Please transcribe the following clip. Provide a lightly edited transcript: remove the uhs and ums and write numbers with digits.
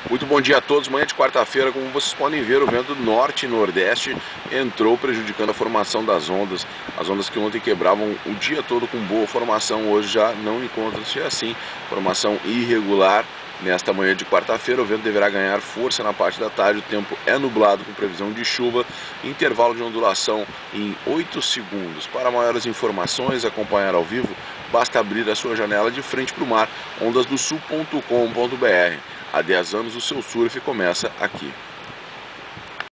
Muito bom dia a todos. Manhã de quarta-feira, como vocês podem ver, o vento do norte e nordeste entrou prejudicando a formação das ondas. As ondas que ontem quebravam o dia todo com boa formação, hoje já não encontram-se assim. Formação irregular. Nesta manhã de quarta-feira, o vento deverá ganhar força na parte da tarde. O tempo é nublado com previsão de chuva. Intervalo de ondulação em 8 segundos. Para maiores informações, acompanhar ao vivo, basta abrir a sua janela de frente para o mar, ondasdosul.com.br. Há 10 anos o seu surf começa aqui.